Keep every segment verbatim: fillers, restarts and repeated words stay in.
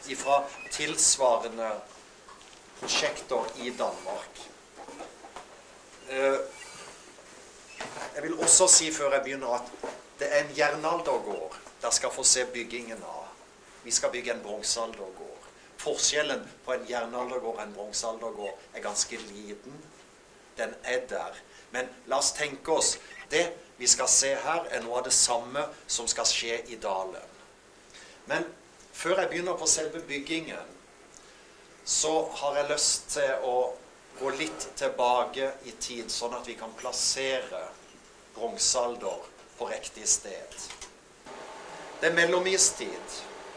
fra tilsvarende prosjekter i Danmark. Jeg vil også si før jeg begynner at det er en jernaldergård der skal få se byggingen av. Vi skal bygge en bronsealdergård. Forskjellen på en jernaldergård og en bronsealdergård er ganske liten. Den er der. Men la oss tenke oss, det vi skal se her er noe av det samme som skal skje i dalen. Men før jeg begynner på selve byggingen, så har jeg lyst til å gå litt tilbake i tid, sånn at vi kan plassere bronsealder på riktig sted. Det er mellomistid.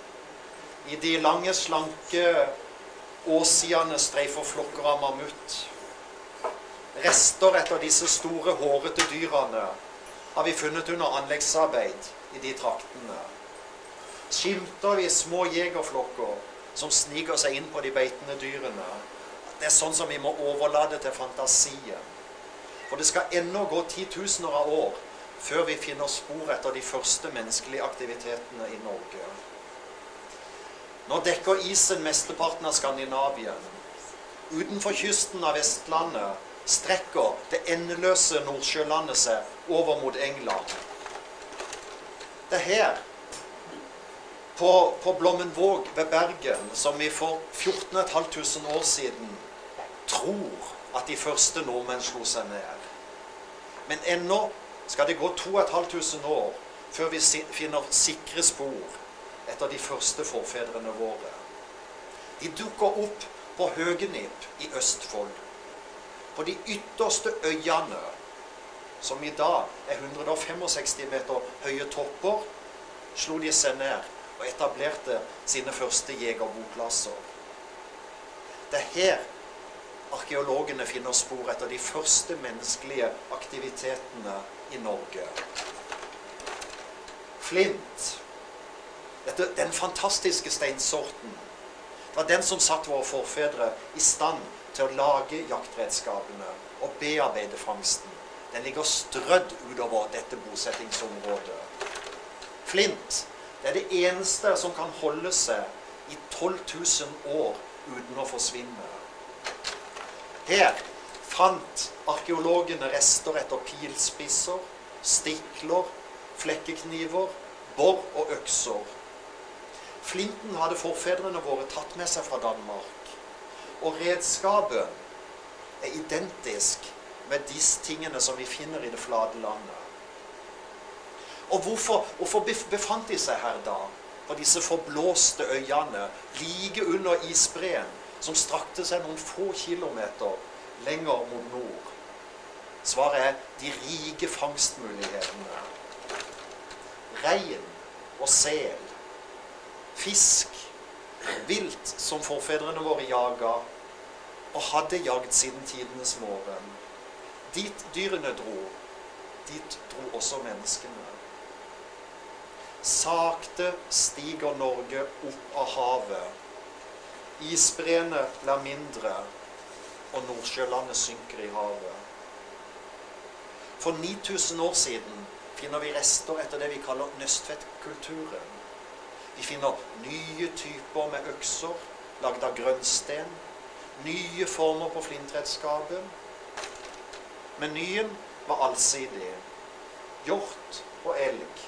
I de lange, slanke åsidene streifer flokker av mammut. Rester etter disse store, hårete dyrene har vi funnet under anleggsarbeid i de traktene. Skimter vi små jegerflokker som sniker seg inn på de beitende dyrene. Det er sånn som vi må overlade til fantasien. For det skal ennå gå titusener av år før vi finner spor etter de første menneskelige aktivitetene i Norge. Nå dekker isen mesteparten av Skandinavien. Utenfor kysten av Vestlandet strekker det endeløse Nordsjølandet seg over mot England. Det er her, på, på Blommenvåg ved Bergen, som vi for fjorten tusen fem hundre år siden tror at de første nordmenn slo seg ned. Men ennå skal det gå to tusen fem hundre år før vi finner sikre spor etter de første forfedrene våre. De dukker opp på Høgenip i Østfold. På de ytterste øyene, som i dag er hundre sekstifem meter høye topper, slo de seg ned og etablerte sine første jegerboplasser. Det er her arkeologene finner spor etter de første menneskelige aktivitetene i Norge. Flint, dette, den fantastiske steinsorten, var den som satt våre forfedre i stand til å lage jaktredskapene og bearbeide fangsten. Den ligger strødd utover dette bosettingsområdet. Flint, det er det eneste som kan holde seg i tolv tusen år uten å forsvinne. Her fant arkeologene rester etter pilspisser, stikler, flekkekniver, bor og økser. Flinten hadde forfedrene våre tatt med seg fra Danmark, og redskapet er identisk med disse tingene som vi finner i det flate landet. Og hvorfor, hvorfor befant de seg her da, på disse forblåste øyene, like under isbreen, som strakte seg noen få kilometer lenger mot nord? Svaret er de rike fangstmulighetene. Rein og sel, fisk, vilt som forfedrene våre jaga, og hadde jagd siden tidenes morgen. Dit dyrene dro, dit dro også menneskene. Sakte stiger Norge opp av havet. Isbreene blir mindre, og Nordsjølandet synker i havet. For ni tusen år siden finner vi rester etter det vi kaller Nøstvedtkulturen. Vi finner nye typer med økser, lagd av grønnsten, nye former på flintredskapet. Menyen var allsidig. Hjort og elg.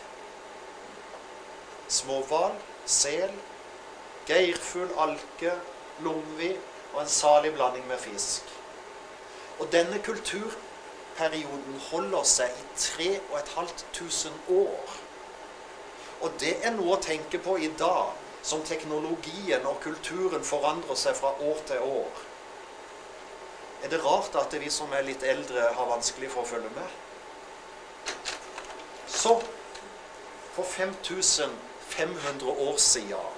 Småhval, sel, geirfugl, alke, lomvi og en salig blanding med fisk. Og denne kulturperioden holder seg i tre og et halvt tusen år. Og det er noe å tenke på i dag, som teknologien og kulturen forandrer seg fra år til år. Er det rart at vi som er litt eldre har vanskelig for å følge med? Så, for fem tusen fem hundre år siden,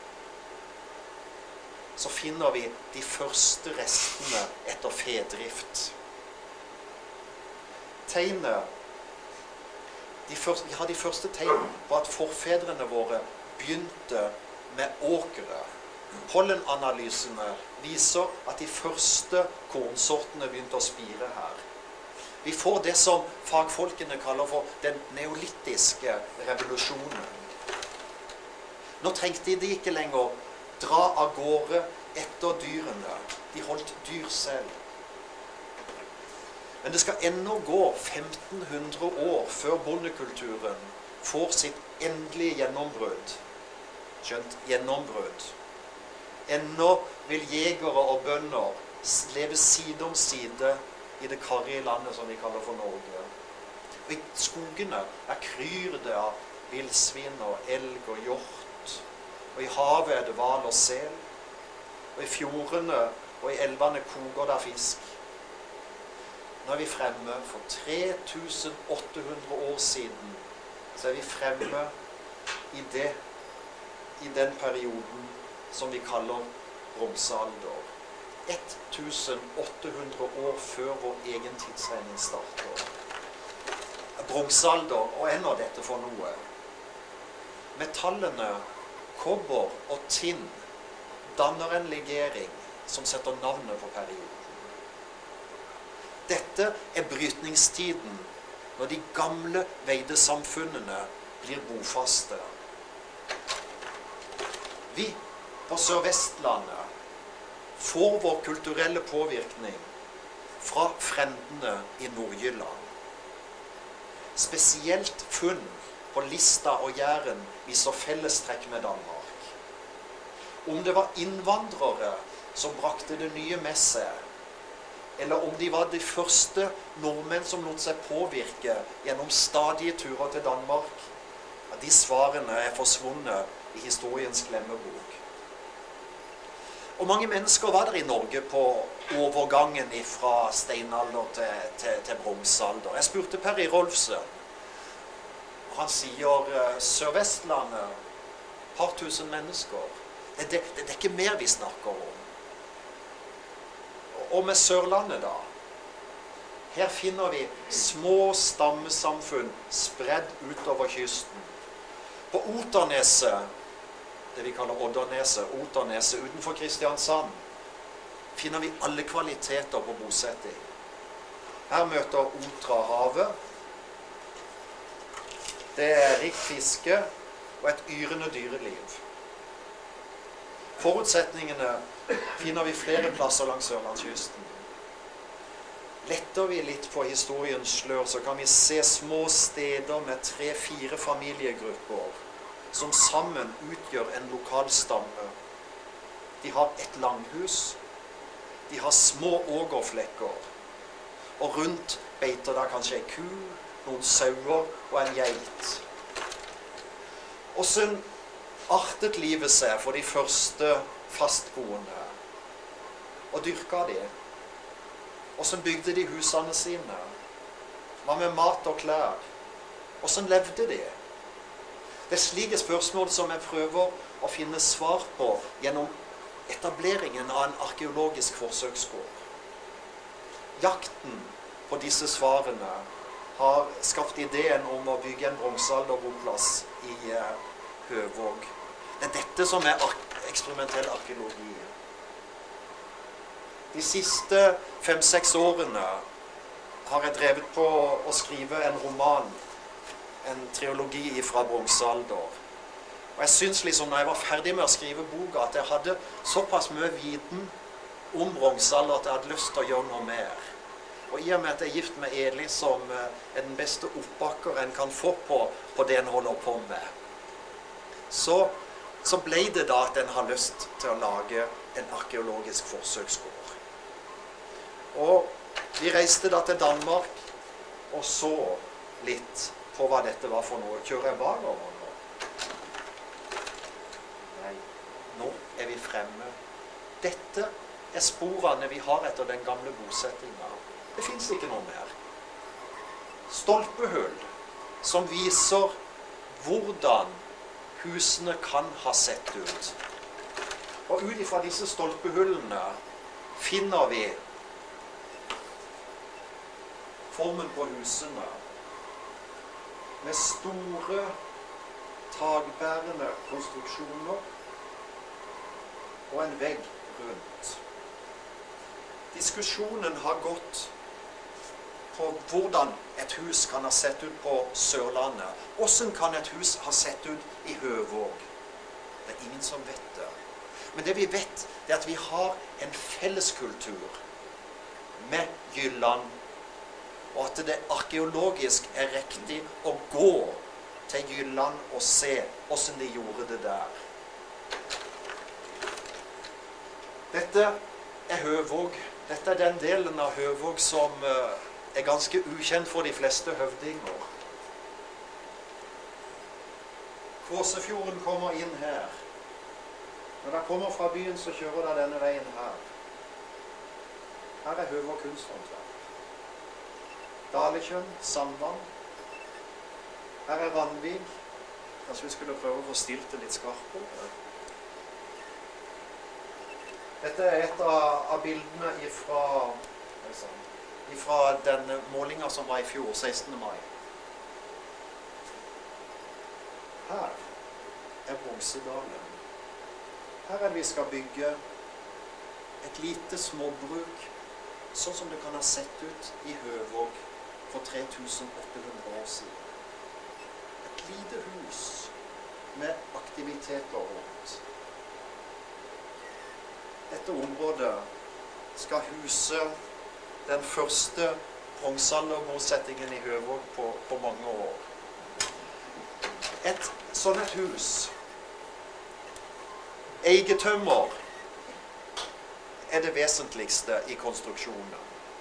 så finner vi de første restene etter fedrift. Tegnet, de første, vi har de første tegn på at forfedrene våre begynte med åkere. Pollenanalysene viser at de første kornsortene begynte å spire her. Vi får det som fagfolkene kaller for den neolittiske revolusjonen. Nå trengte de ikke lenger dra av gårde etter dyrene. De holdt dyr selv. Men det skal ennå gå femten hundre år før bondekulturen får sitt endelige gjennombrudd. Skjønt, gjennombrudd. Ennå vil jegere og bønder leve side om side i det karrige landet som vi kaller for Norge. Og i skogene er kryr det av villsvin og elg og hjort. Og i havet er det hval og sel. Og i fjordene og i elvene koker det fisk. Nå er vi fremme for tre tusen åtte hundre år siden. Så er vi fremme i, det, i den perioden som vi kaller bronsealder. åtte hundre år før vår egen tidsregning starter. Bronsealder, og ennå dette for noe. Metallene kobber og tinn danner en legering som setter navnet på perioden. Dette er brytningstiden når de gamle veidesamfunnene blir bofaste. Vi på Sør-Vestlandet får vår kulturelle påvirkning fra frendene i Nord-Jylland. Spesielt funn på Lista og Jæren viser fellestrekk med Danmark. Om det var innvandrere som brakte det nye med seg, eller om de var de første nordmenn som lot seg påvirke gjennom stadige turer til Danmark, ja, de svarene er forsvunnet i historiens glemmebok. Og mange mennesker var der i Norge på overgangen fra steinalder til, til, til bronsealder. Jeg spurte Perry Rolfsen, og han sier uh, Sør-Vestlandet, par tusen mennesker. Det, det, det er ikke mer vi snakker om. Og med Sørlandet da, her finner vi små stammesamfunn spredd utover kysten. På Oterneset, det vi kaller Odderneset, Oterneset utenfor Kristiansand, finner vi alle kvaliteter på bosetting. Her møter Otra havet. Det er rikt fiske og et yrende dyreliv. Forutsetningene finner vi flere plasser langs Sørlandskysten. Letter vi litt på historiens slør, så kan vi se små steder med tre-fire familiegrupper som sammen utgjør en lokalstamme. De har et langhus, de har små ågerflekker, og rundt beiter der kanskje en ku, noen sauer og en geit. Hvordan artet livet seg for de første fastboende, og dyrka de? Hvordan bygde de husene sine? Hva med mat og klær? Hvordan levde de? Det er slike spørsmål som jeg prøver å finne svar på gjennom etableringen av en arkeologisk forsøksgård. Jakten på disse svarene har skapt ideen om å bygge en bronsealderboplass i uh, Høvåg. Det er dette som er eksperimentell arkeologi. De siste fem-seks årene har jeg drevet på å skrive en roman, en triologi fra bronsealder. Og jeg synes liksom, når jeg var ferdig med å skrive boka, at jeg hadde såpass mye viten om bronsealder at jeg hadde lyst til å gjøre noe mer. Og i og med at jeg er gift med Eli, som er den beste oppbakker en kan få på, på det en holder på med, så, så ble det da at en har lyst til å lage en arkeologisk forsøksgård. Og vi reiste da til Danmark og så litt på hva dette var for noe. Kjører jeg bakover nå? Nei, nå er vi fremme. Dette er sporene vi har etter den gamle bosettingen. Det finnes ikke noe mer. Stolpehull som viser hvordan husene kan ha sett ut. Og ut ifra disse stolpehullene finner vi formen på husene med store tagbærende konstruksjoner og en vegg rundt. Diskusjonen har gått på hvordan et hus kan ha sett ut på Sørlandet. Hvordan kan et hus ha sett ut i Høvåg? Det er ingen som vet det. Men det vi vet, det er at vi har en felleskultur med Jylland, og at det arkeologisk er riktig å gå til Jylland og se hvordan de gjorde det der. Dette er Høvåg. Dette er den delen av Høvåg som uh, er ganske ukjent for de fleste høvdinger. Kvåsefjorden kommer inn her. Når dere kommer fra byen, så kjører dere denne veien her. Her er Høvåg kunsthåndverk. Dalekjønn, Sandvann. Her er Randvik. Kanskje vi skulle prøve å få stilt det litt skarpere. Dette er et av, av bildene ifra, ifra den målingen som var i fjor, sekstende mai. Her er Bronsedalen. Her er det vi skal bygge et lite småbruk, sånn som det kan ha sett ut i Høvåg for tre tusen åtte hundre år siden. Et lite hus med aktiviteter rundt. Dette området skal huse den første bronsealderbosettingen i Høvåg på, på mange år. Et sånn et hus, eigetømmer, er det vesentligste i konstruksjonen.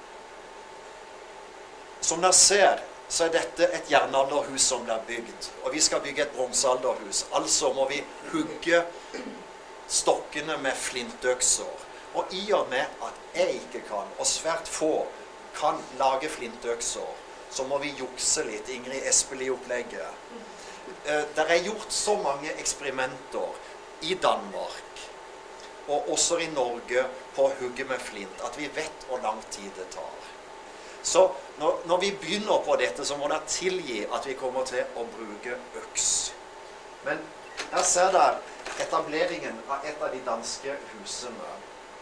Som dere ser, så er dette et jernalderhus som blir bygd, og vi skal bygge et bronsealderhus. Altså må vi hugge stokkene med flintøkser. Og i og med at jeg ikke kan, og svært få kan lage flintøkser, så må vi jukse litt, Ingrid Espelid-opplegget. Det er gjort så mange eksperimenter i Danmark, og også i Norge, på å hugge med flint, at vi vet hvor lang tid det tar. Så når, når vi begynner på dette, så må det tilgi at vi kommer til å bruke øks. Men her ser dere etableringen av et av de danske husene.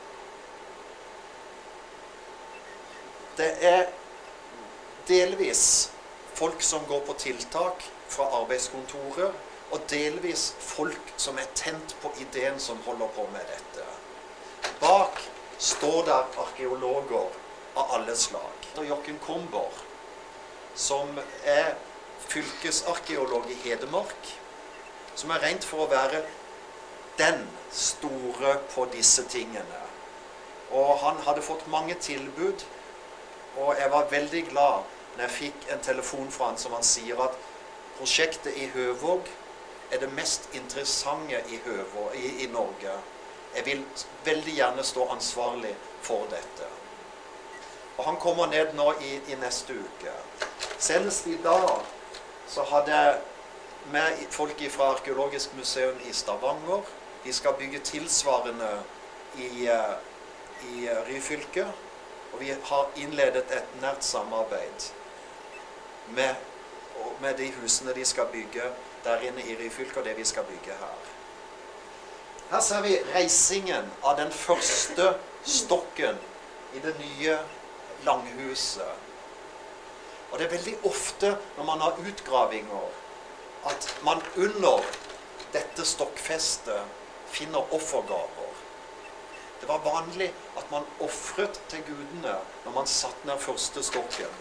Det er delvis folk som går på tiltak fra arbeidskontoret, og delvis folk som er tent på ideen som holder på med dette. Bak står der arkeologer av alle slag. Og Jochen Komber, som er fylkesarkeolog i Hedmark, som er rent for å være den store på disse tingene. Og han hadde fått mange tilbud, og jeg var veldig glad når jeg fikk en telefon fra han som han sier at prosjektet i Høvåg er det mest interessante i, Høvåg, i, i Norge. Jeg vil veldig gjerne stå ansvarlig for dette. Og han kommer ned nå i, i neste uke. Senest i dag så hadde jeg med folk fra Arkeologisk museum i Stavanger. De skal bygge tilsvarende i, i Ryfylke. Og vi har innledet et nært samarbeid med, med de husene de skal bygge der inne i Ryfylke, og det vi skal bygge her. Her ser vi reisingen av den første stokken i det nye langhuset. Og det er veldig ofte når man har utgravinger, at man under dette stokkfestet finner offergaver. Det var vanlig at man offret til gudene når man satt ned første stokken.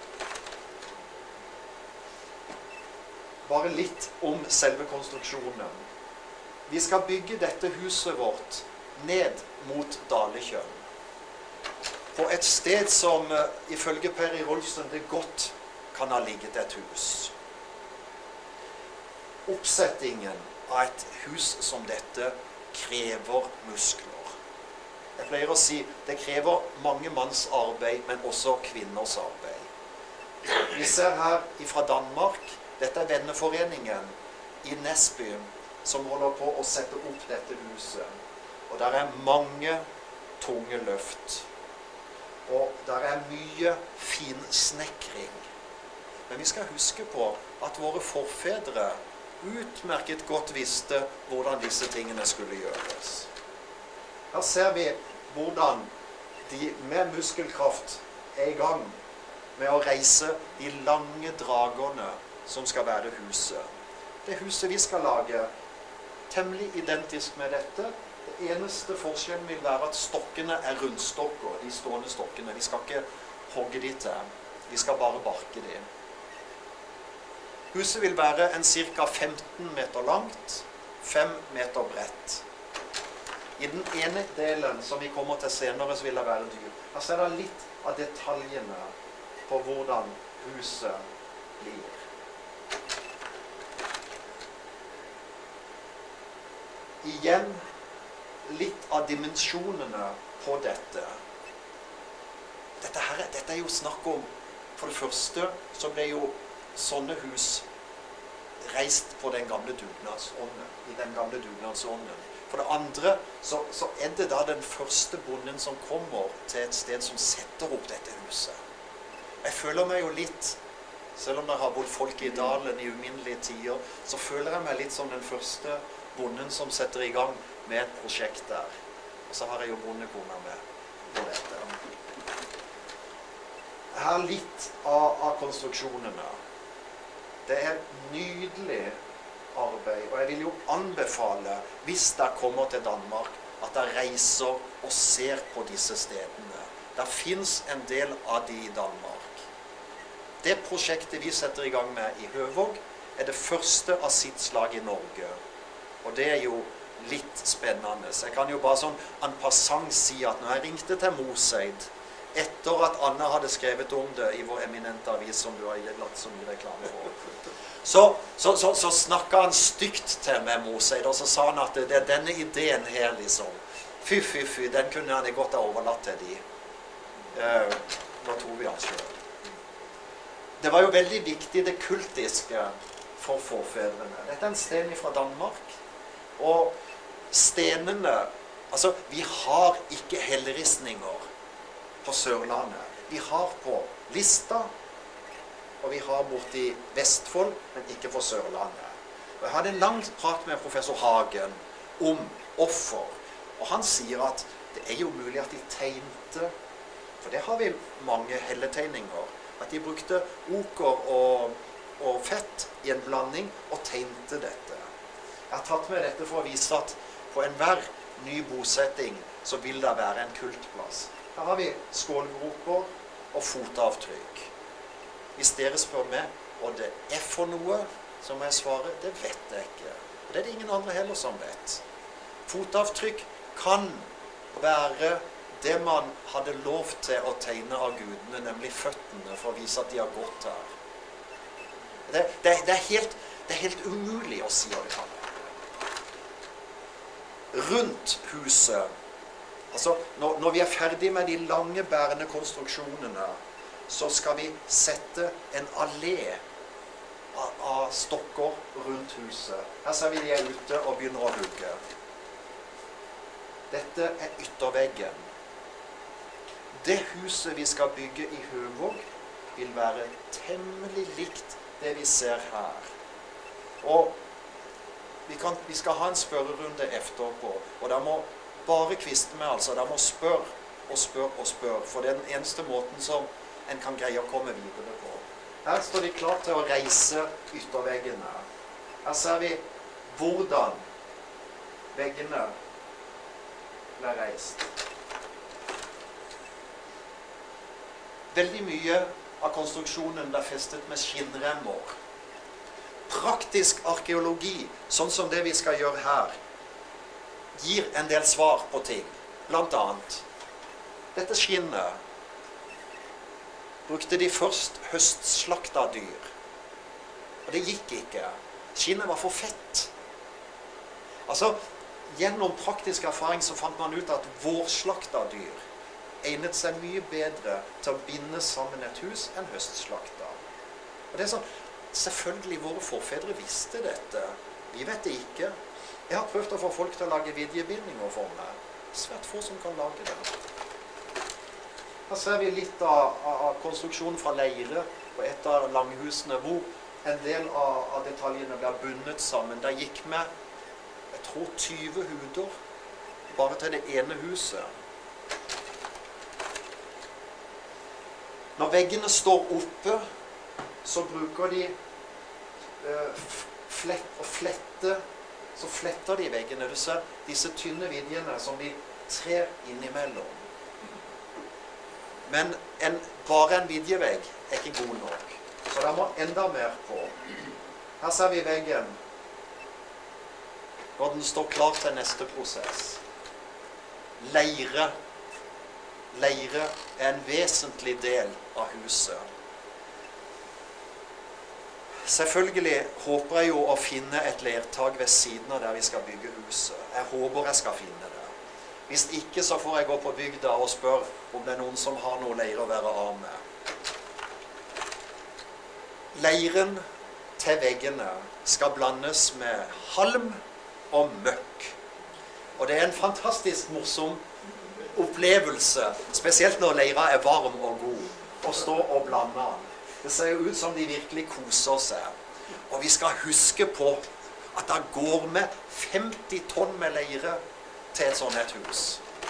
Bare litt om selve konstruksjonen. Vi skal bygge dette huset vårt ned mot Dalekjønn. På et sted som ifølge Perry Rolfsen det godt kan ha ligget et hus. Oppsettingen av et hus som dette krever muskler. Jeg pleier å si det krever mange manns arbeid, men også kvinners arbeid. Vi ser her fra Danmark, dette er venneforeningen i Nesby som holder på å sette opp dette huset. Og der er mange tunge løft. Og der er mye finsnekring. Men vi skal huske på at våre forfedre utmerket godt visste hvordan disse tingene skulle gjøres. Her ser vi hvordan de med muskelkraft er i gang med å reise de lange dragerne som skal være huset. Det huset vi skal lage, temmelig identisk med dette, Det eneste forskjellen vil være at stokkene er rundstokker, de stående stokkene. Vi skal ikke hogge de til, vi skal bare barke de. Huset vil være en ca. femten meter langt, fem meter bredt. I den ene delen som vi kommer til senere, så vil det være dyr. Her ser dere litt av detaljene på hvordan huset blir. Igjen litt av dimensjonene på dette. Dette, her, dette er jo snakk om, for det første så ble jo sånne hus reist på den gamle dugnadsånden, i den gamle dugnadsånden. For det andre så, så er det da den første bonden som kommer til et sted som setter opp dette huset. Jeg føler meg jo litt, selv om det har bodd folk i dalen i uminnelige tider, så føler jeg meg litt som den første bonden som setter i gang med et prosjekt der. Og så har jeg jo bondekona med på dette. Her er litt av, av konstruksjonene. Det er nydelig arbeid, og jeg vil jo anbefale, hvis dere kommer til Danmark, at dere reiser og ser på disse stedene. Det finnes en del av de i Danmark. Det prosjektet vi setter i gang med i Høvåg er det første av sitt slag i Norge. Og det er jo litt spennende. Så jeg kan jo bare sånn en passant si at når jeg ringte til Moseid, etter at Anna hadde skrevet om det i vår eminente avis som du har latt så mye reklame på, så, så, så, så snakket han stygt til meg, Moseid, og så sa han at det, det er denne ideen her, liksom. Fy, fy, fy, den kunne han godt ha overlatt til de. Eh, nå tror vi han selv. Det var jo veldig viktig, det kultiske for forfedrene. Dette er en sten fra Danmark, og stenene, altså, vi har ikke helleristninger på Sørlandet. Vi har på Lista, og vi har borte i Vestfold, men ikke på Sørlandet. Og jeg hadde en lang prat med professor Hagen om offer, og han sier at det er jo mulig at de tegnte, for det har vi mange helletegninger, at de brukte oker og, og fett i en blanding og tegnte dette. Jeg har tatt med dette for å vise at på enhver ny bosetting så vil det være en kultplass. Her har vi skålgroper og fotavtrykk. Hvis dere spør meg, og det er for noe, så må jeg svare, det vet jeg ikke. Og det er det ingen andre heller som vet. Fotavtrykk kan være det man hadde lov til å tegne av gudene, nemlig føttene, for å vise at de har gått her. Det, det, det, er, helt, det er helt umulig å si hva det kan. Rundt huset, altså når, når vi er ferdig med de lange bærende konstruksjonene, så skal vi sette en allé av, av stokker rundt huset. Her ser vi de er ute og begynner å hugge. Dette er ytterveggen. Det huset vi skal bygge i Høvåg vil være temmelig likt det vi ser her. Og vi, kan, vi skal ha en spørrerunde etterpå, og da må bare kviste med, altså. Da må spørre og spørre og spørre, for det er den eneste måten som en kan greie å komme videre på. Her står de klart til å reise ytterveggene. Her ser vi hvordan veggene ble reist. Veldig mye av konstruksjonen ble festet med skinnremmer. Praktisk arkeologi, sånn som det vi skal gjøre her, gir en del svar på ting. Blant annet, dette skinnet brukte de først høstslakta dyr. Og det gikk ikke. Skinnet var for fett. Altså, gjennom praktisk erfaring så fant man ut at vårslakta dyr egnet seg mye bedre til å binde sammen et hus enn høstslakta. Og det er sånn, selvfølgelig våre forfedre visste dette. Vi vet det ikke. Jeg har prøvd å få folk til å lage vidjebindinger for meg. Svært få som kan lage det. Her ser vi litt av, av konstruksjonen fra leire på et av langhusene, hvor en del av, av detaljene ble bundet sammen. Det gikk med, jeg tror, tyve huder bare til det ene huset. Når veggene står oppe, så bruker de uh, flett, å flette så fletter de veggene. Du ser disse tynne vidjene som de trer innimellom. Men en, bare en vidjevegg er ikke god nok. Så det må enda mer på. Her ser vi veggen når den står klar til neste prosess. Leire. Leire er en vesentlig del av huset. Selvfølgelig håper jeg jo å finne et lertak ved siden av der vi skal bygge huset. Jeg håper jeg skal finne det. Hvis ikke så får jeg gå på bygda og spørre om det er noen som har noe leire å være av med. Leiren til veggene skal blandes med halm og møkk. Og det er en fantastisk morsom opplevelse, spesielt når leira er varm og god, å stå og blande den. Det ser jo ut som de virkelig koser seg. Og vi skal huske på at det går med femti tonn med leire til et sånt et hus.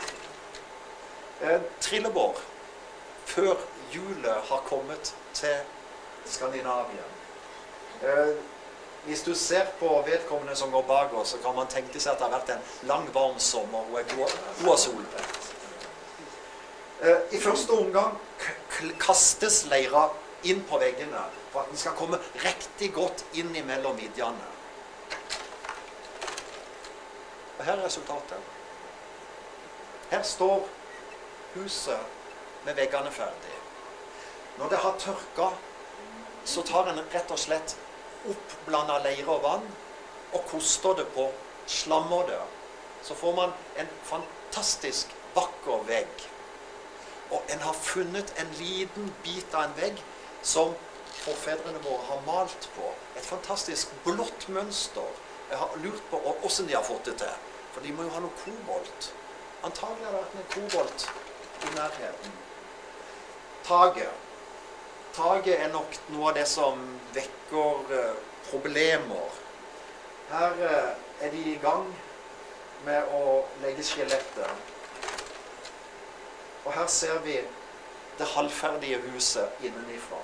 Eh, Trilleborg, før hjulet har kommet til Skandinavien. Eh, hvis du ser på vedkommende som går bak oss, så kan man tenke seg at det har vært en lang, varm sommer og er god og solbrent. Eh, I første omgang kastes leira inn på veggene, for at den skal komme riktig godt inn imellom vidjene. Og her er resultatet. Her står huset med veggene ferdig. Når det har tørket, så tar en rett og slett oppblandet leire og vann, og koster det på, slammer det. Så får man en fantastisk vakker vegg. Og en har funnet en liten bit av en vegg som forfedrene våre har malt på. Et fantastisk blått mønster. Jeg har lurt på hvordan de har fått det til. For de må jo ha noe kobolt. Antagelig har det vært en kobolt i nærheten. Taget. Taget er nok noe av det som vekker uh, problemer. Her uh, er de i gang med å legge skjelettet. Og her ser vi det halvferdige huset innenifra.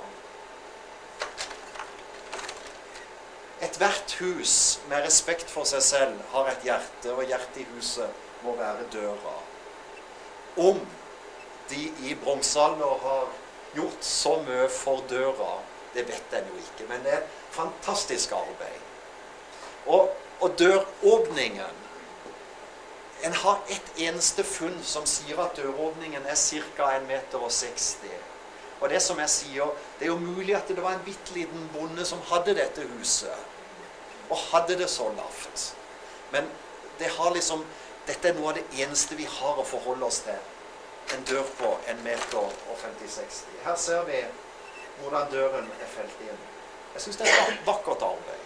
Et hvert hus med respekt for seg selv har et hjerte, og hjertet i huset må være døra. Om de i bronsealder har gjort så mye for døra, det vet jeg jo ikke, men det er et fantastisk arbeid. Og, og døråpningen, en har et eneste funn som sier at døråpningen er ca. en meter og seksti. Og det som jeg sier, det er jo mulig at det var en bitteliten bonde som hadde dette huset, og hadde det så lavt. Men det har liksom, dette er noe av det eneste vi har å forholde oss til. En dør på en meter og femti til seksti. Her ser vi hvordan døren er felt inn. Jeg synes det er et vakkert arbeid.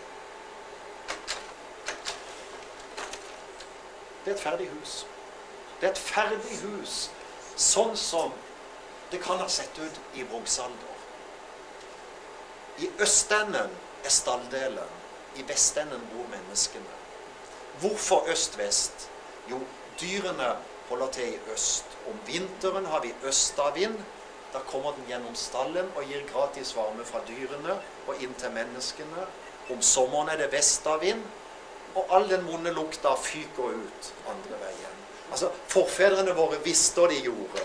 Det er et ferdig hus. Det er et ferdig hus, sånn som det kan ha sett ut i bronsealder. I østenden er stalldelen, i vestenden bor menneskene. Hvorfor øst-vest? Jo, dyrene holder til i øst. Om vinteren har vi østavind, da kommer den gjennom stallen og gir gratis varme fra dyrene og inn til menneskene. Om sommeren er det vestavind, og all den vonde lukta fyker ut andre veien. Altså, forfedrene våre visste hva de gjorde.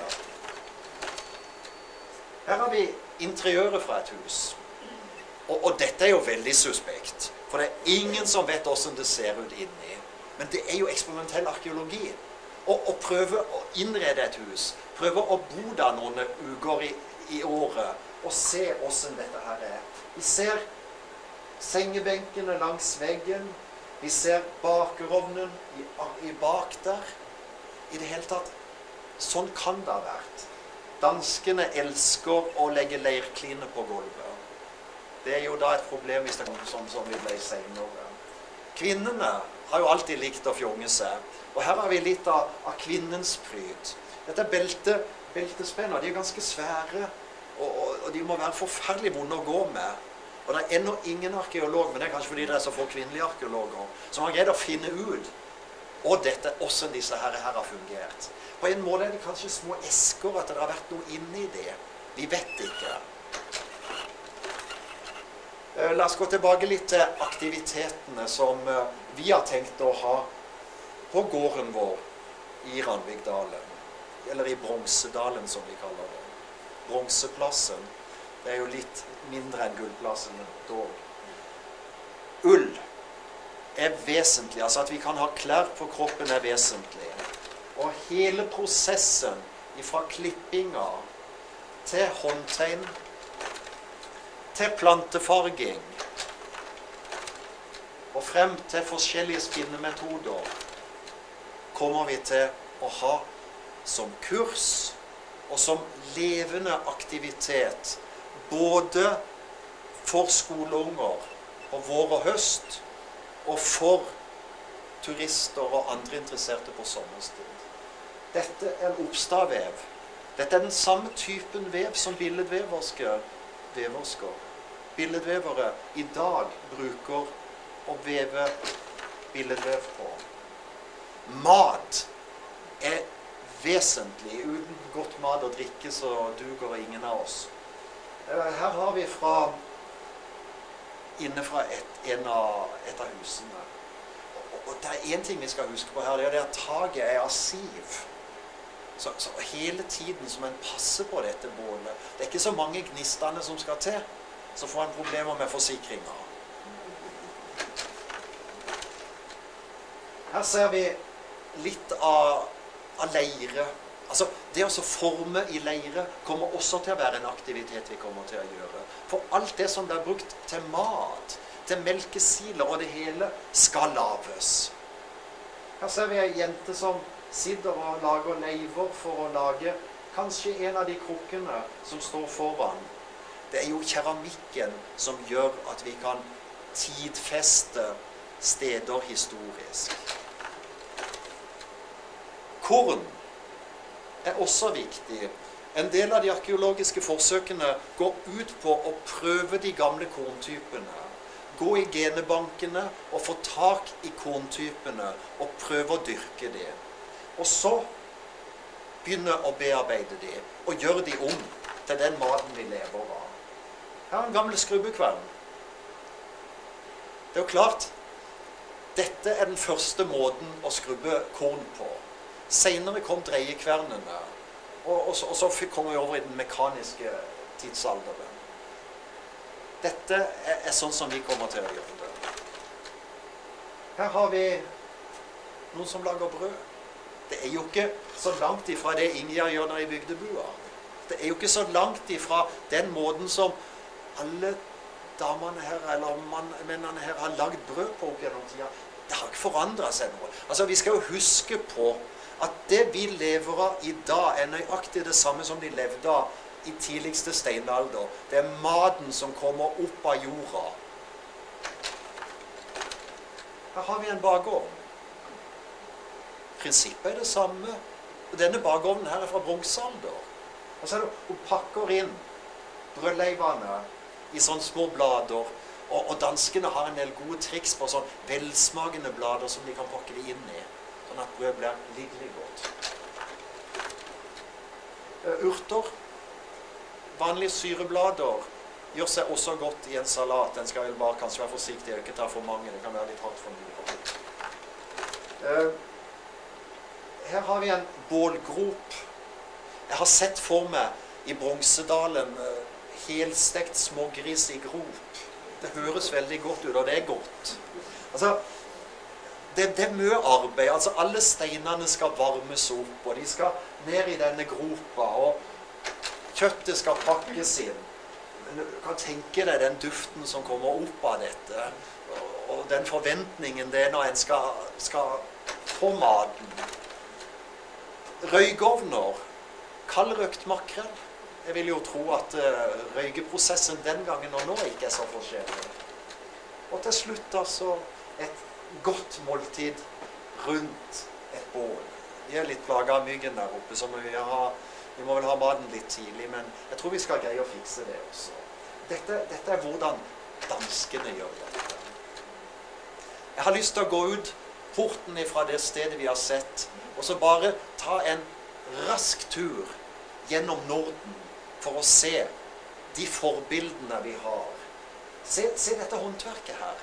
Her har vi interiøret fra et hus. Og, og dette er jo veldig suspekt, for det er ingen som vet hvordan det ser ut inni. Men det er jo eksperimentell arkeologi. Og å prøve å innrede et hus, prøve å bo der noen uker i, i året, og se hvordan dette her er. Vi ser sengebenkene langs veggen, vi ser bakerovnen i, i bak der. I det hele tatt, sånn kan det ha vært. Danskene elsker å legge leirkline på gulvet. Det er jo da et problem hvis det kommer sånn som vi ble senere. Kvinnene har jo alltid likt å fjonge seg. Og her har vi litt av, av kvinnens pryd. Dette belte, beltespenner, de er ganske svære, og, og, og de må være forferdelig vonde å gå med. Og det er ennå ingen arkeolog, men det er kanskje fordi det er så få kvinnelige arkeologer, som har greid å finne ut og dette, hvordan disse her, her har fungert. På en måte er det kanskje små esker, at det har vært noe inni det. Vi vet ikke. Eh, La oss gå tilbake litt til aktivitetene som eh, vi har tenkt å ha på gården vår i Ranvikdalen. Eller i Bronsedalen, som vi kaller det. Bronseplassen. Det er jo litt mindre enn gullplassen, men dog. Ull er vesentlig. Altså at vi kan ha klær på kroppen er vesentlig. Og hele prosessen fra klippinga til håndtegn, til plantefarging og frem til forskjellige spinnemetoder kommer vi til å ha som kurs og som levende aktivitet både for skoleunger på vår og høst og for turister og andre interesserte på sommerstid. Dette er oppstadvev. Dette er den samme typen vev som billedveverske veversker. Billedvevere i dag bruker å veve billedvev på. Mat er vesentlig. Uten godt mat og drikke så duger ingen av oss. Her har vi fra inne fra et, en av, et av husene. Og, og det er en ting vi skal huske på her, det er at taket er av siv. Så, så hele tiden som en passer på dette bålet. Det er ikke så mange gnistene som skal til, så får en problemer med forsikringa. Her ser vi litt av, av leire. Altså, det å forme i leire kommer også til å være en aktivitet vi kommer til å gjøre. For alt det som det er brukt til mat, til melkesiler og det hele, skal laves. Her ser vi en jente som sitter og lager leiver for å lage kanskje en av de krukkene som står foran. Det er jo keramikken som gjør at vi kan tidfeste steder historisk. Korn er også viktig. En del av de arkeologiske forsøkene går ut på å prøve de gamle korntypene. Gå i genebankene og få tak i korntypene og prøve å dyrke det. Og så begynne å bearbeide de og gjøre de om til den maten vi lever av. Her er den gamle skrubbekvernen. Det er jo klart, dette er den første måten å skrubbe korn på. Senere kom dreiekvernene, og, og, så, og så kom vi over i den mekaniske tidsalderen. Dette er, er sånn som vi kommer til å gjøre det. Her har vi noen som lager brød. Det er jo ikke så langt ifra det Ingjerd gjør der i bygdebua. Det er jo ikke så langt ifra den måten som alle damene her, eller mennene her, har lagd brød på opp gjennom tida. Det har ikke forandret seg noe. Altså, vi skal jo huske på at det vi lever av i dag er nøyaktig det samme som de levde av i tidligste steinalder. Det er maten som kommer opp av jorda. Her har vi en bakovn. Prinsippet er det samme. Og denne bakovnen her er fra bronsealder. Og så er det, hun pakker inn brødleivene i sånne små blader. Og, og danskene har en del gode triks på sånne velsmakende blader som de kan pakke det inn i. Sånn at brød blir liggelig godt. Uh, urter, vanlige syreblader, gjør seg også godt i en salat. Den skal vel bare kanskje være forsiktig og ikke ta for mange. Det kan være litt hardt for mye. Uh, her har vi en bålgrop. Jeg har sett for meg i Bronsedalen uh, helstekt smågris i grop. Det høres veldig godt ut, og det er godt. Altså, Det, det er mye arbeid. Altså, alle steinene skal varmes opp, og de skal ned i denne gropa, og kjøttet skal pakkes inn. Men du kan tenke deg den duften som kommer opp av dette, og, og den forventningen det er når en skal, skal få maten. Røygovner, kaldrøkt makrell. Jeg vil jo tro at uh, røygeprosessen den gangen og nå ikke er så forskjellig. Og til slutt altså et godt måltid rundt et bål. Vi er litt plaget av myggen der oppe, så vi, ha, vi må vel ha maten litt tidlig, men jeg tror vi skal greie å fikse det også. Dette, dette er hvordan danskene gjør dette. Jeg har lyst til å gå ut porten fra det stedet vi har sett, og så bare ta en rask tur gjennom Norden for å se de forbildene vi har Se, se dette håndverket her.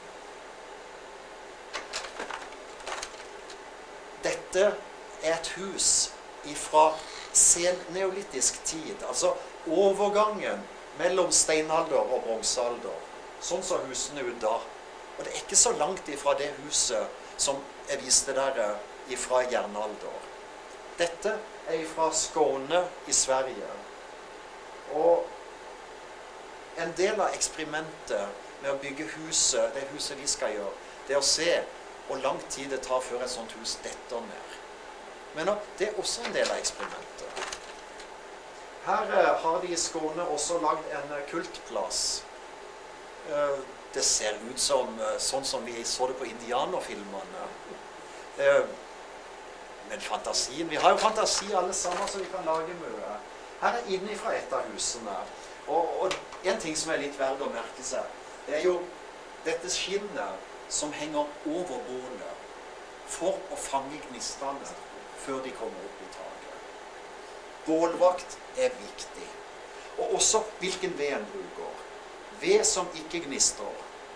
Dette er et hus fra senneolitisk tid, altså overgangen mellom steinalder og bronsealder. Sånn så husene ut da. Og det er ikke så langt ifra det huset som jeg viste dere ifra jernalder. Dette er fra Skåne i Sverige. Og en del av eksperimentet med å bygge huset, det huset vi skal gjøre, det er å se hvor lang tid det tar før et sånt hus detter ned. Men det er også en del av eksperimentet. Her eh, har de i Skåne også lagd en eh, kultplass. Eh, det ser ut som eh, sånn som vi så det på indianerfilmene. Eh, men fantasien, vi har jo fantasi alle sammen, så vi kan lage mye. Her er inne fra et av husene. Og, og en ting som er litt verdt å merke seg, det er jo dette skinnet som henger over bålet for å fange gnistene før de kommer opp i taket. Bålvakt er viktig. Og også hvilken ved en bruker. Ved som ikke gnister.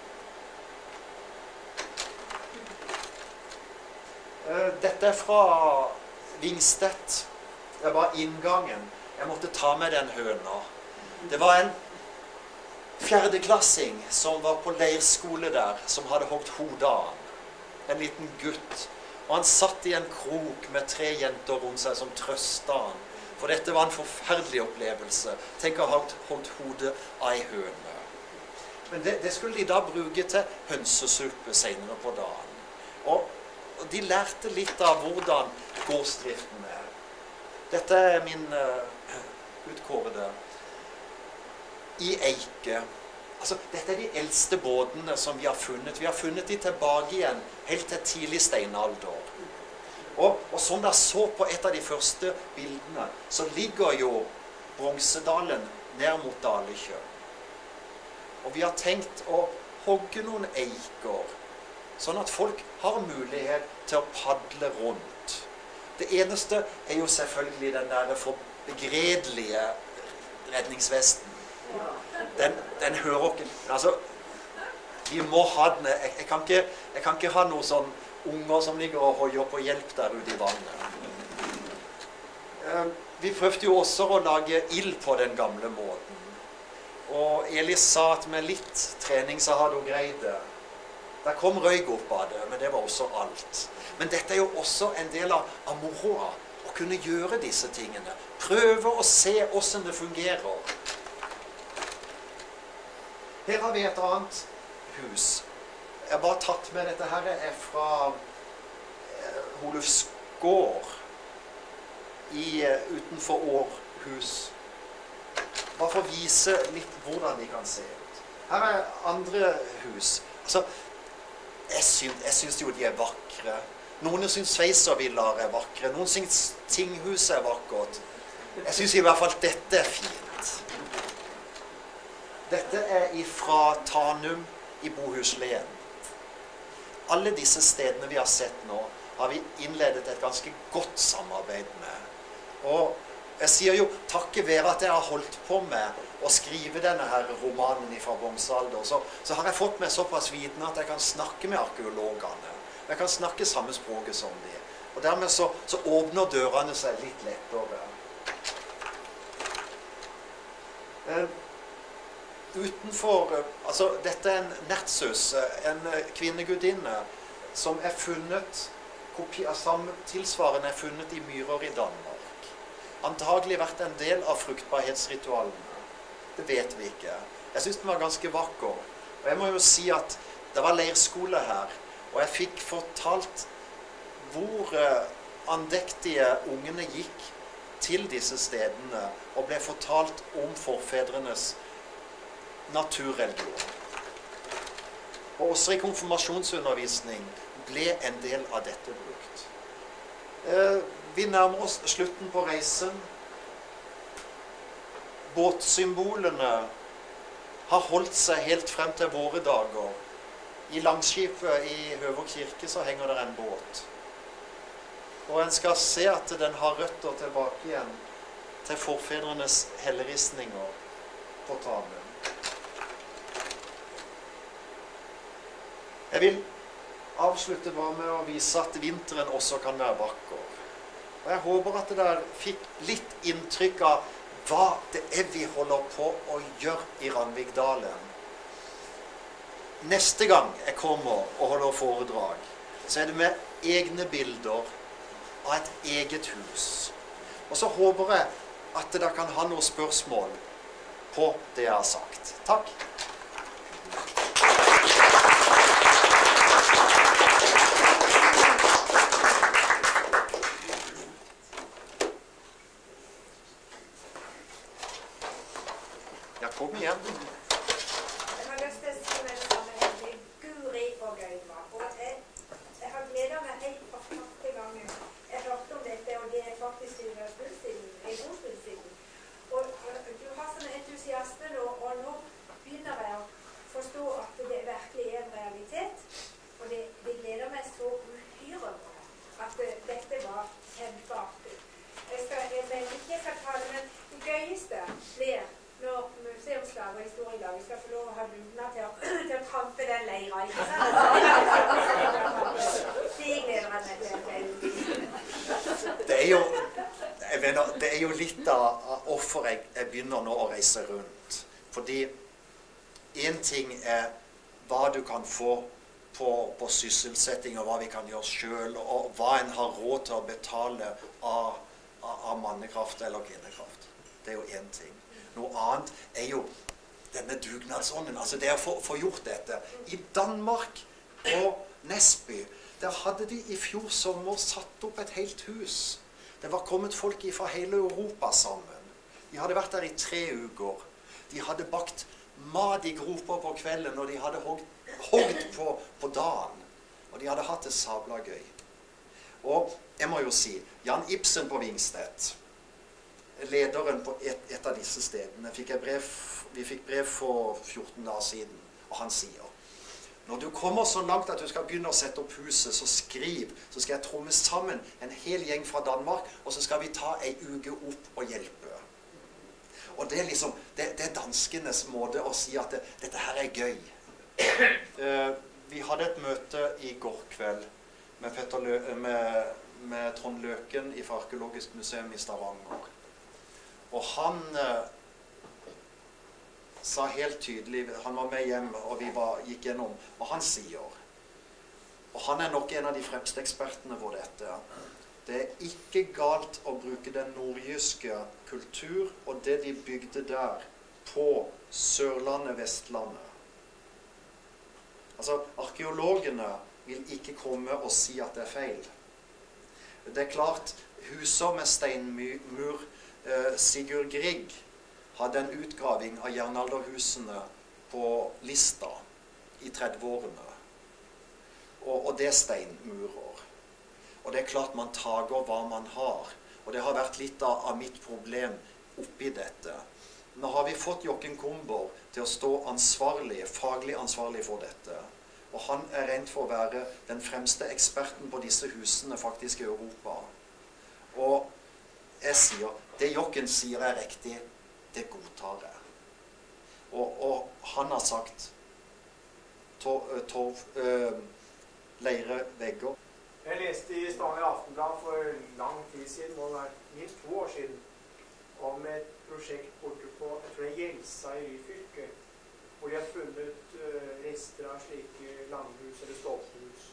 Dette er fra Vingstedt. Det var inngangen. Jeg måtte ta med den høna. Det var en fjerdeklassing som var på leirskole der, som hadde hogd hodet av han. En liten gutt. Og han satt i en krok med tre jenter rundt seg som trøstet han. For dette var en forferdelig opplevelse. Tenk å ha holdt hodet av ei høne. Men det, det skulle de da bruke til hønsesuppe senere på dagen. Og, og de lærte litt av hvordan gårdsdriften er. Dette er min uh, utkårede. I Eike. Altså, dette er de eldste båtene som vi har funnet. Vi har funnet de tilbake igjen helt til tidlig steinalder. Og, og som dere så på et av de første bildene, så ligger jo Bronsedalen ned mot Dalekjø. Og vi har tenkt å hogge noen eiker, sånn at folk har mulighet til å padle rundt. Det eneste er jo selvfølgelig den der forbegredelige redningsvesten. Den, den hører ikke. Altså, vi må ha den. Jeg, jeg, kan ikke, jeg kan ikke ha noen sånn unger som ligger og hoier på hjelp der ute i vannet. Eh, vi prøvde jo også å lage ild på den gamle måten. Og Elis sa at med litt trening så hadde hun greid det. Der kom røyk opp av det, men det var også alt. Men dette er jo også en del av, av moroa, å kunne gjøre disse tingene. Prøve å se hvordan det fungerer. Her har vi et annet hus. Jeg har bare tatt med dette her er fra eh, Holufs gård i, uh, utenfor Århus. Bare for å vise litt hvordan de kan se ut. Her er andre hus. Altså, jeg syns, jeg syns jo de er vakre. Noen syns Sveiservillaer er vakre. Noen syns Tinghuset er vakkert. Jeg syns i hvert fall dette er fint. Dette er fra Tanum i Bohuslän. Alle disse stedene vi har sett nå, har vi innledet et ganske godt samarbeid med. Og jeg sier jo, takket være at jeg har holdt på med å skrive denne her romanen fra bronsealder, så, så har jeg fått meg såpass viten at jeg kan snakke med arkeologene. Jeg kan snakke samme språket som de. Og dermed så, så åpner dørene seg litt lettere. Eh, Utenfor, altså dette er en Nertsus, en kvinnegudinne, som er funnet, kopi, samme tilsvarende er funnet i myrer i Danmark. Antagelig vært en del av fruktbarhetsritualene. Det vet vi ikke. Jeg synes den var ganske vakker. Og jeg må jo si at det var leirskole her, og jeg fikk fortalt hvor andektige ungene gikk til disse stedene, og ble fortalt om forfedrenes naturreligion. Og også i konfirmasjonsundervisning ble en del av dette brukt. Eh, vi nærmer oss slutten på reisen. Båtsymbolene har holdt seg helt frem til våre dager. I Langskipet i Høvåg kirke så henger det en båt. Og en skal se at den har røtter tilbake igjen til forfedrenes helleristninger på Tanum. Jeg vil avslutte bare med å vise at vinteren også kan være vakker. Og jeg håper at dere fikk litt inntrykk av hva det er vi holder på å gjøre i Ranvikdalen. Neste gang jeg kommer og holder foredrag, så er det med egne bilder av et eget hus. Og så håper jeg at dere kan ha noen spørsmål på det jeg har sagt. Takk. Ja, kom igjen. Jeg har lyst til å si med det samme egentlig Guri og Gøyma. Og jeg, jeg har gledet meg helt fra første gangen jeg hørte om dette, og det er faktisk en stund siden, en god stund siden. Og, og du har sånne entusiaster nå, og nå begynner jeg å forstå at det virkelig er en realitet. Og det, det gleder meg så uhyre bra at det, dette var kjempeartig. Jeg skal, jeg mener ikke jeg skal ta det, men det gøyeste blir når museumslag og historiedag skal få lov å ha dugnad til, til å trampe den leira, ikke sant? Det gleder jeg meg til. Det er jo, jeg mener, det er jo litt av hvorfor jeg, jeg begynner nå å reise rundt. Fordi en ting er hva du kan få på, på sysselsetting, og hva vi kan gjøre selv, og hva en har råd til å betale av, av, av mannekraft eller kvinnekraft. Det er jo en ting. Noe annet er jo denne dugnadsånden, altså det å få, få gjort dette. I Danmark og Nesby, der hadde de i fjor sommer satt opp et helt hus. Det var kommet folk fra hele Europa sammen. De hadde vært der i tre uker. De hadde bakt mat i groper på kvelden, og de hadde hogd, hogd på, på dagen. Og de hadde hatt det sabla gøy. Og jeg må jo si, Jan Ibsen på Vingstedt, lederen på et, et av disse stedene, fikk jeg brev, vi fikk brev for fjorten dager siden, og han sier, når du kommer så langt at du skal begynne å sette opp huset, så skriv, så skal jeg tromme sammen en hel gjeng fra Danmark, og så skal vi ta en uke opp og hjelpe. Og det er liksom, det, det er danskenes måte å si at det, dette her er gøy. Uh, vi hadde et møte i går kveld med, Petter Lø, med, med Trond Løken fra Arkeologisk museum i Stavanger. Og han eh, sa helt tydelig, han var med hjem og vi var, gikk gjennom, og han sier, og han er nok en av de fremste ekspertene på dette, det er ikke galt å bruke den nordjyske kultur og det de bygde der på Sørlandet, Vestlandet. Altså, arkeologene vil ikke komme og si at det er feil. Det er klart, huser med steinmur, Sigurd Grieg hadde en utgraving av jernalderhusene på Lista i trettiårene. Og, og det er steinmurer. Og det er klart man tager hva man har. Og det har vært litt av, av mitt problem oppi dette. Nå har vi fått Jokken Kumber til å stå ansvarlig, faglig ansvarlig for dette. Og han er rent for å være den fremste eksperten på disse husene faktisk i Europa. Og jeg sier, det Jokken sier er riktig, det godtar jeg. Og, og han har sagt, torv, torv øh, leire vegger. Jeg leste i Stavanger Aftenblad for lang tid siden, må det være minst to år siden, om et prosjekt borte på, jeg tror det er Gjelsa i Ryfylke, hvor de har funnet uh, rester av slike langhus eller stolpehus,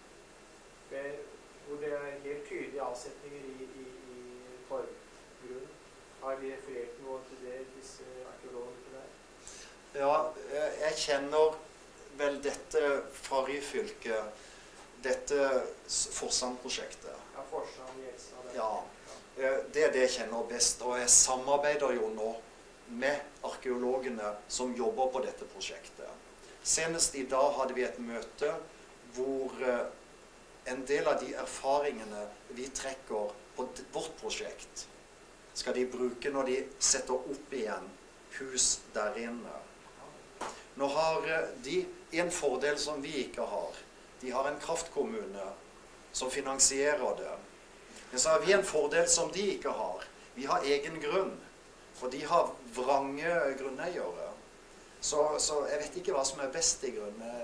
hvor det er helt tydelige avsetninger i, i torvgrunn. Har de referert noe til det, disse arkeologene der? Ja, jeg kjenner vel dette fra Ryfylke, dette Forsand-prosjektet. Ja, Forsand, Gjelsa. Ja, det er det jeg kjenner best, og jeg samarbeider jo nå med arkeologene som jobber på dette prosjektet. Senest i dag hadde vi et møte hvor en del av de erfaringene vi trekker på vårt prosjekt, skal de bruke når de setter opp igjen hus der inne. Nå har de en fordel som vi ikke har. De har en kraftkommune som finansierer det. Men så har vi en fordel som de ikke har. Vi har egen grunn, for de har vrange grunneiere. Så, så jeg vet ikke hva som er best i grunn. Jeg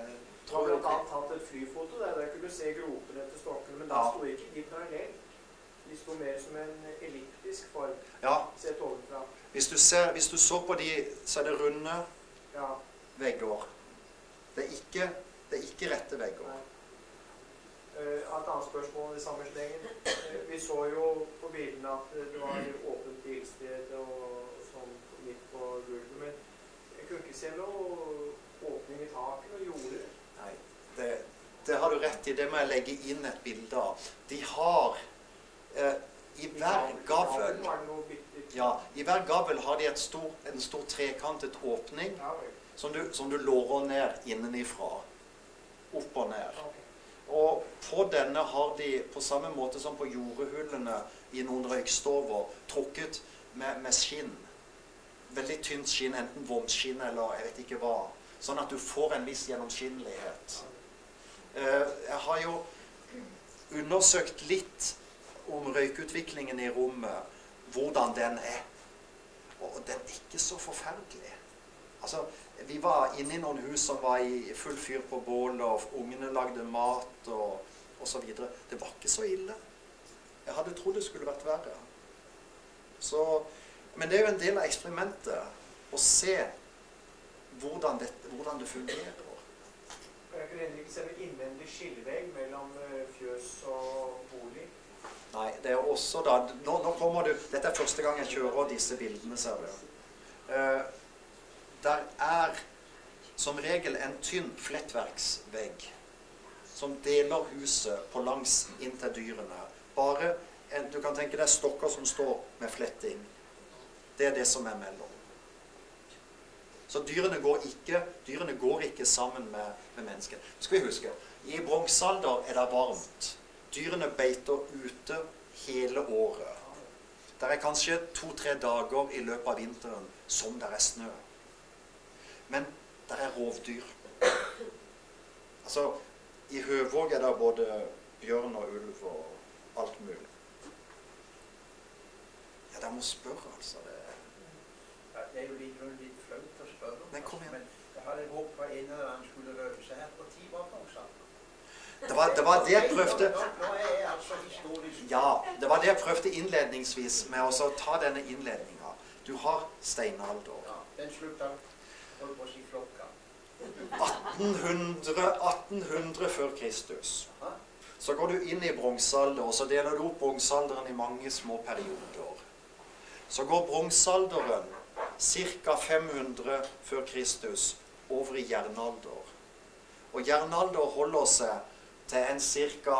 Du har blant annet tatt et flyfoto der, der kunne du se gropene etter stokkene, men da Ja. sto ikke de parallelt. De sto mer som en elliptisk form, Ja, sett ovenfra. hvis du, ser, hvis du så på de, så er det runde Ja, vegger. Det er ikke, det er ikke rette vegger. nei. Eh, et annet spørsmål i samme slengen. Eh, vi så jo på bildene at det var åpent ildsted og sånn midt på gulvet, men jeg kunne ikke se noe åpning i taket og jorder. Nei, det, det har du rett i. Det må jeg legge inn et bilde av. De har eh, i hver gavel var det noe bitte, ja, i hver gavel har de et stor, en stor trekantet åpning ja, vel. som du, som du lårer ned innenifra. Opp og ned. Ok. Og på denne har de, på samme måte som på jordehullene i noen røykstover, trukket med, med skinn. Veldig tynt skinn, enten vomskinn eller jeg vet ikke hva. Sånn at du får en viss gjennomskinnelighet. Eh, jeg har jo undersøkt litt om røykutviklingen i rommet, hvordan den er. Og den er ikke så forferdelig. Altså, vi var inne i noen hus som var i full fyr på bål, og ungene lagde mat og, og så videre. Det var ikke så ille. Jeg hadde trodd det skulle vært verre. Så, men det er jo en del av eksperimentet å se hvordan, dette, hvordan det fungerer. Jeg kunne heller ikke se noen innvendig skillevegg mellom eh, fjøs og bolig. Nei, det er også da, nå, nå kommer du, dette er første gang jeg kjører disse bildene, ser du. Uh, der er som regel en tynn flettverksvegg som deler huset på langs inn til dyrene. Bare, en, du kan tenke deg stokker som står med fletting. Det er det som er mellom. Så dyrene går ikke, dyrene går ikke sammen med, med menneskene. Skal vi huske, i bronsealder er det varmt. Dyrene beiter ute hele året. Det er kanskje to-tre dager i løpet av vinteren som det er snø. Men det er rovdyr. Altså, i Høvåg er det både bjørn og ulv og alt mulig. Ja, dere må spørre, altså. Det Ja, det er jo litt, litt flaut å spørre. Nei, kom igjen. Men jeg hadde håpet at en eller annen skulle røve seg her på ti var bronsealder. Det var, det var det jeg prøvde. Nå, nå er jeg altså historisk. Ja, det var det jeg prøvde innledningsvis med å ta denne innledninga. Du har steinalder. Ja, den slutta, holdt på å si flokka. atten hundre, atten hundre før Kristus. Aha. Så går du inn i bronsealder, og så deler du opp bronsealderen i mange små perioder. Så går bronsealderen ca. fem hundre før Kristus over i jernalder. Og jernalder holder seg til en ca.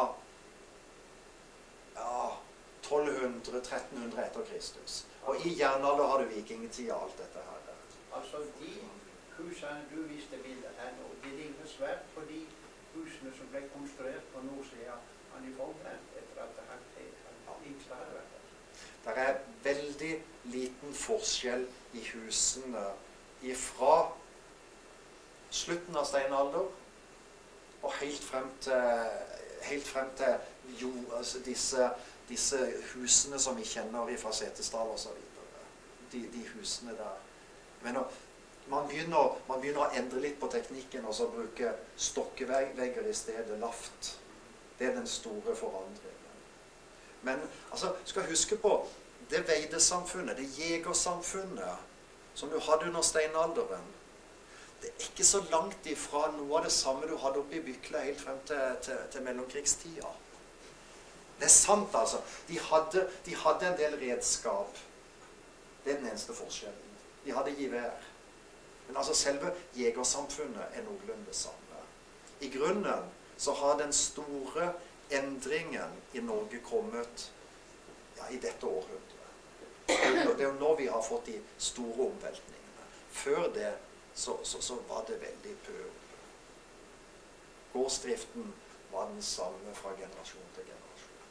Ja, tolv hundre til tretten hundre etter Kristus. Og i jernalder har du vikingtida og alt dette her. Altså, de husene du viste bildet her nå, de ligner svært på de husene som ble konstruert på nordsida av Newfoundland etter at det hadde yngste hadde vært der. Det er veldig liten forskjell i husene ifra slutten av steinalder og helt frem til, helt frem til jo, altså disse, disse husene som vi kjenner fra Setesdal og så videre. De, de husene der. Men man begynner, man begynner å endre litt på teknikken og så bruke stokkevegger i stedet, laft. Det er den store forandringen. Men altså, skal huske på det veidesamfunnet, det jegersamfunnet som du hadde under steinalderen. Det er ikke så langt ifra noe av det samme du hadde oppe i Bykle helt frem til, til, til mellomkrigstida. Det er sant, altså. De hadde, de hadde en del redskap. Det er den eneste forskjellen. De hadde gevær. Men altså, selve jegersamfunnet er noenlunde det samme. I grunnen så har den store endringen i Norge kommet ja, i dette århundret. Det er jo nå vi har fått de store omveltningene. Før det så, så, så var det veldig pøl. Gårdsdriften var den samme fra generasjon til generasjon.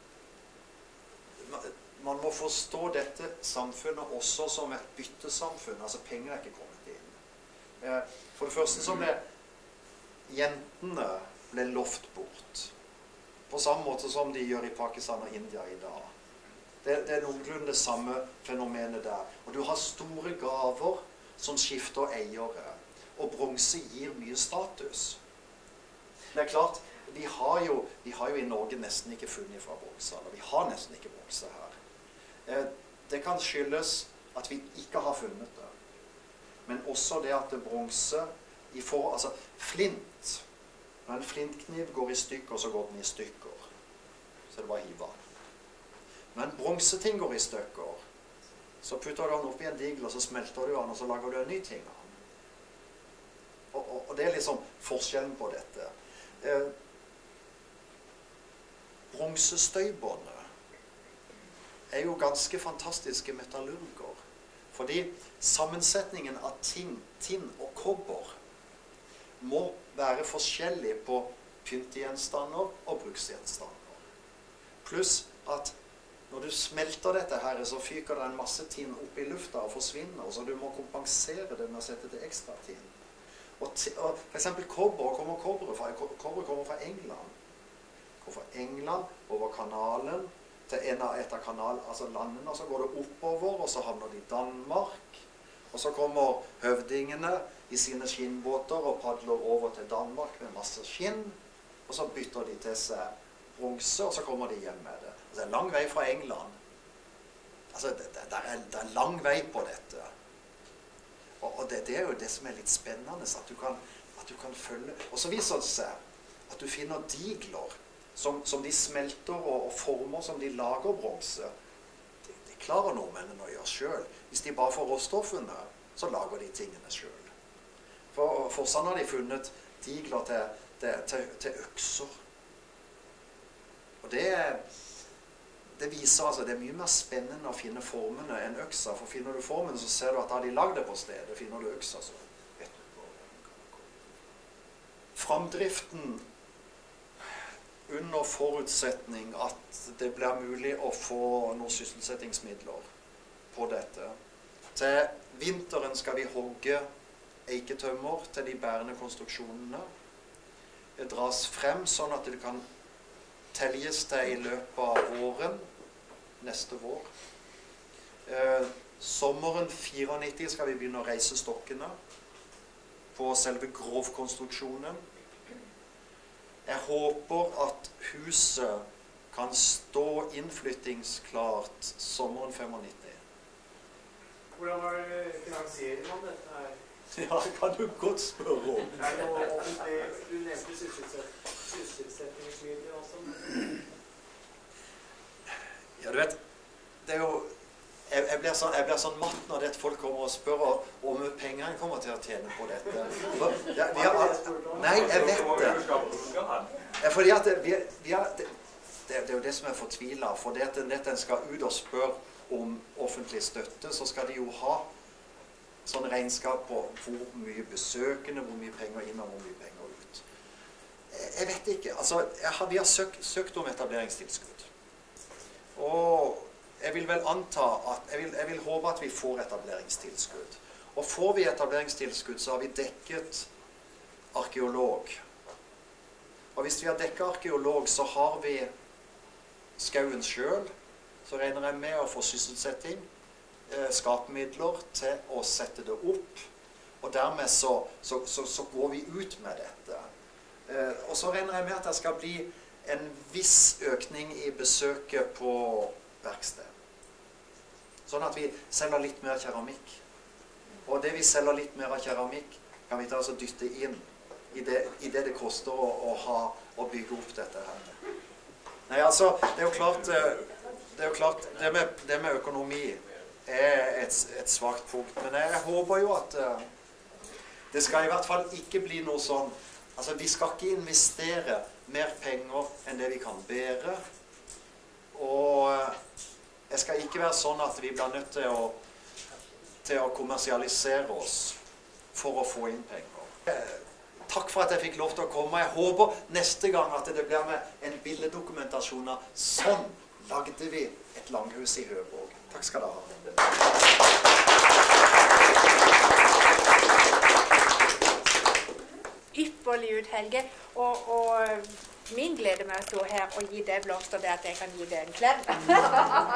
Man må forstå dette samfunnet også som et byttesamfunn. Altså penger er ikke kommet inn. For det første så ble jentene ble lovt bort. På samme måte som de gjør i Pakistan og India i dag. Det, det er noenlunde det samme fenomenet der. Og du har store gaver som skifter eiere. Og bronse gir mye status. det er klart, vi har, jo, vi har jo i Norge nesten ikke funnet fra bronsealder. Vi har nesten ikke bronse her. Eh, det kan skyldes at vi ikke har funnet det. Men også det at det bronse i for, altså flint. Når en flintkniv går i stykker, så går den i stykker. Så det bare hiver den. Når en bronseting går i stykker, så putter du den oppi en digel, og så smelter du den, og så lager du en ny ting av den. Og, og, og det er liksom forskjellen på dette. Eh, Bronsestøybåndet er jo ganske fantastiske metallurger. Fordi sammensetningen av tinn, tinn og kobber må være forskjellig på pyntegjenstander og bruksgjenstander. Pluss at når du smelter dette her, så fyker det en masse tinn opp i lufta og forsvinner, så du må kompensere det med å sette til ekstra tinn. Og, og for eksempel kobber, kommer kobber fra, kobber kommer fra England. Kommer fra England, over kanalen, til en av et av kanal, altså landene, og så går det oppover, og så havner de i Danmark. Og så kommer høvdingene i sine skinnbåter og padler over til Danmark med masse skinn, og så bytter de til seg bronse, og så kommer de hjem med det. Det er lang vei fra England. Altså, det, det, det, er, det er lang vei på dette. Og, og det, det er jo det som er litt spennende, at du kan, at du kan følge. Og så viser det seg at du finner digler som, som de smelter og, og former som de lager bronse. De, de klarer nordmennene å gjøre selv. Hvis de bare får råstoffene, så lager de tingene selv. For, for sånn har de funnet digler til, til, til, til økser. Og det er... Det viser altså, det er mye mer spennende å finne formene enn øksa, for finner du formen, så ser du at da de lagde det på stedet. Finner du øksa, så vet du hvor den kan komme. Framdriften under forutsetning at det blir mulig å få noen sysselsettingsmidler på dette. Til vinteren skal vi hogge eiketømmer til de bærende konstruksjonene. Det dras frem sånn at det kan teljes til i løpet av våren, neste vår. Eh, sommeren nittifire skal vi begynne å reise stokkene på selve grovkonstruksjonen. Jeg håper at huset kan stå innflyttingsklart sommeren nittifem. Hvordan var det finansiering om dette her? Ja, det kan du godt spørre om. Er det noe offentlig, du nevnte sysselsettingsmidler også? Ja, du vet, det er jo, jeg, jeg, blir sånn, jeg blir sånn matt når det folk kommer og spør om hvor mye penger en kommer til å tjene på dette. For, ja, vi har, nei, jeg vet det. Fordi at vi, vi har, det, det er jo det som er fortvilet, for det at en skal ut og spørre om offentlig støtte, så skal de jo ha sånn regnskap på hvor mye besøkende, hvor mye penger inn og hvor mye penger ut. Jeg vet ikke. Altså, jeg har, vi har søkt, søkt om etableringstilskudd. Og jeg vil vel anta at, jeg vil, jeg vil håpe at vi får etableringstilskudd. Og får vi etableringstilskudd, så har vi dekket arkeolog. Og hvis vi har dekket arkeolog, så har vi skauen selv. Så regner jeg med å få sysselsetting, skapmidler til å sette det opp, og dermed så, så, så, så går vi ut med dette. Eh, og så regner jeg med at det skal bli en viss økning i besøket på verksted. Sånn at vi selger litt mer keramikk. Og det vi selger litt mer av keramikk, kan vi ta oss og dytte inn i det, i det det koster å, å, ha, å bygge opp dette her. Nei, altså, det er jo klart, det, er jo klart, det, med, det med økonomi er et, et svagt punkt, men jeg håper jo at uh, det skal i hvert fall ikke bli noe sånn, altså vi skal ikke investere mer penger enn det vi kan bære, og uh, det skal ikke være sånn at vi blir nødt til å, til å kommersialisere oss for å få inn penger. Uh, takk for at jeg fikk lov til å komme. Jeg håper neste gang at det blir med en bildedokumentasjon av sånn lagde vi et langhus i Høvåg. Takk skal dere ha. Ypperlig ut, Helge. Og, og min glede med å stå her og gi deg blomster, det er at jeg kan gi deg en klem.